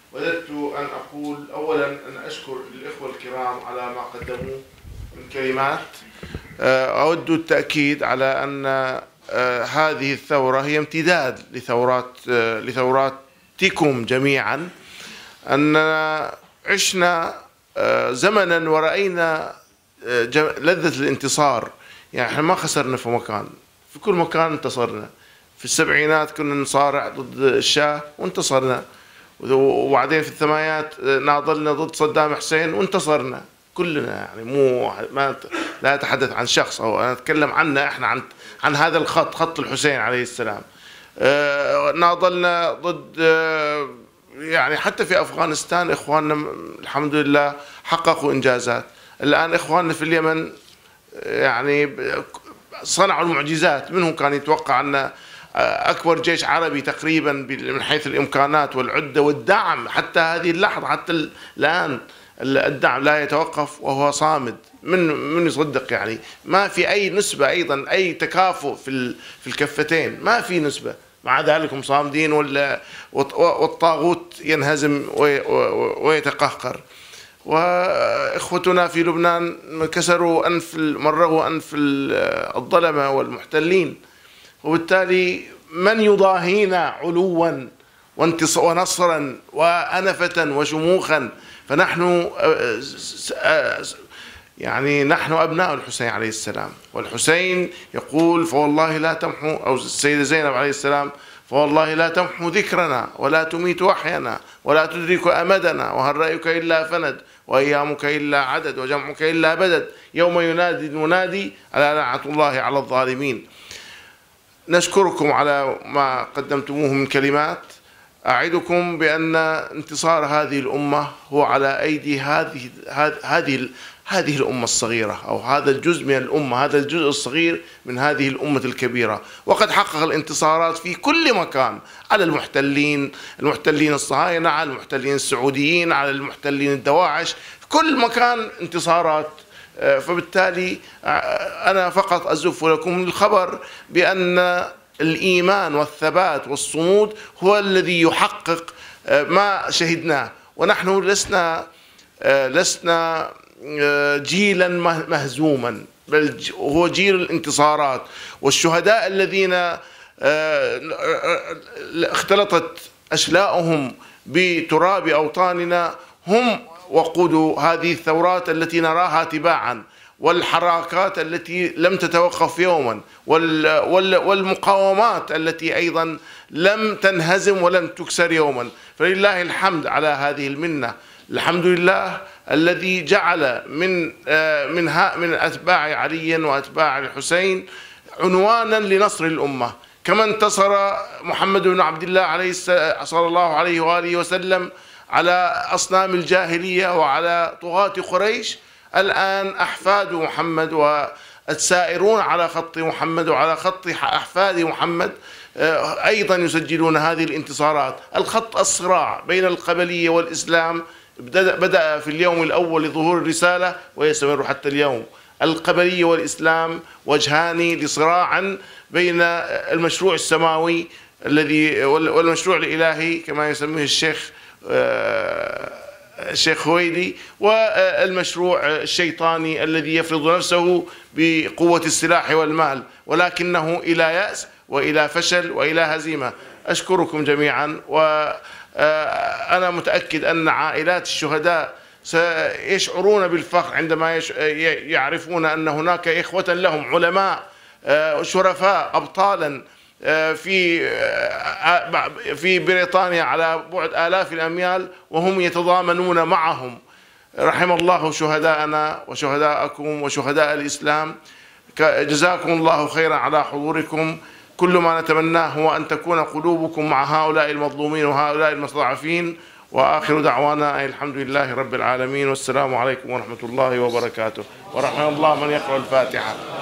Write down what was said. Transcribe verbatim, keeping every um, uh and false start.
وددت أن أقول أولا أن أشكر الإخوة الكرام على ما قدموه من كلمات. أود التأكيد على أن هذه الثورة هي امتداد لثورات لثوراتكم جميعا، أننا عشنا زمنا ورأينا لذة الانتصار. يعني احنا ما خسرنا في مكان، في كل مكان انتصرنا. في السبعينات كنا نصارع ضد الشاه وانتصرنا، وبعدين في الثمانينات ناضلنا ضد صدام حسين وانتصرنا كلنا. يعني مو ما لا أتحدث عن شخص، أو أنا أتكلم عنا احنا، عن عن هذا الخط، خط الحسين عليه السلام. ناضلنا ضد، يعني حتى في أفغانستان إخواننا الحمد لله حققوا إنجازات. الآن إخواننا في اليمن يعني صنعوا المعجزات. منهم كان يتوقع أن أكبر جيش عربي تقريبا من حيث الإمكانات والعدة والدعم حتى هذه اللحظة، حتى الآن الدعم لا يتوقف وهو صامد. من من يصدق؟ يعني ما في أي نسبة أيضا، أي تكافؤ في في الكفتين، ما في نسبة. مع ذلك هم صامدين، والطاغوت ينهزم ويتقهقر. وإخوتنا في لبنان كسروا أنف، مرغوا أنف الظلمة والمحتلين. وبالتالي من يضاهينا علوا ونصرا وأنفة وشموخا؟ فنحن يعني نحن أبناء الحسين عليه السلام، والحسين يقول فوالله لا تمحو، أو السيدة زينب عليه السلام فوالله لا تمحو ذكرنا ولا تميت وحينا ولا تدرك أمدنا، وهل رأيك إلا فند وأيامك إلا عدد وجمعك إلا بدد، يوم ينادي المنادي ألا لعنة الله على الظالمين. نشكركم على ما قدمتموه من كلمات. أعدكم بأن انتصار هذه الأمة هو على أيدي هذه هذه هذه الأمة الصغيرة، أو هذا الجزء من الأمة، هذا الجزء الصغير من هذه الأمة الكبيرة. وقد حقق الانتصارات في كل مكان، على المحتلين، المحتلين الصهاينة، على المحتلين السعوديين، على المحتلين الدواعش، في كل مكان انتصارات. فبالتالي أنا فقط أزف لكم الخبر بأن الإيمان والثبات والصمود هو الذي يحقق ما شهدناه. ونحن لسنا لسنا جيلا مهزوما، بل هو جيل الانتصارات. والشهداء الذين اختلطت أشلاؤهم بتراب أوطاننا هم وقود هذه الثورات التي نراها تباعا، والحركات التي لم تتوقف يوما، والمقاومات التي أيضا لم تنهزم ولم تكسر يوما. فلله الحمد على هذه المنة. الحمد لله الذي جعل من من من أتباع علي وأتباع الحسين عنوانا لنصر الأمة. كما انتصر محمد بن عبد الله عليه صلى الله عليه وآله وسلم على أصنام الجاهلية وعلى طغاة قريش، الآن أحفاد محمد والسائرون على خط محمد وعلى خط أحفاد محمد أيضا يسجلون هذه الانتصارات. الخط الصراع بين القبلية والإسلام بدأ في اليوم الأول لظهور الرسالة ويستمر حتى اليوم. القبلية والإسلام وجهان لصراع بين المشروع السماوي الذي والمشروع الإلهي كما يسميه الشيخ الشيخ هويدي، والمشروع الشيطاني الذي يفرض نفسه بقوة السلاح والمال، ولكنه إلى يأس وإلى فشل وإلى هزيمة. أشكركم جميعا، وأنا متأكد أن عائلات الشهداء سيشعرون بالفخر عندما يعرفون أن هناك إخوة لهم علماء شرفاء أبطالا في في بريطانيا على بعد آلاف الأميال، وهم يتضامنون معهم. رحم الله شهداءنا وشهداءكم وشهداء الإسلام. جزاكم الله خيرا على حضوركم. كل ما نتمناه هو أن تكون قلوبكم مع هؤلاء المظلومين وهؤلاء المستضعفين. وآخر دعوانا الحمد لله رب العالمين، والسلام عليكم ورحمة الله وبركاته. ورحمة الله من يقرأ الفاتحة.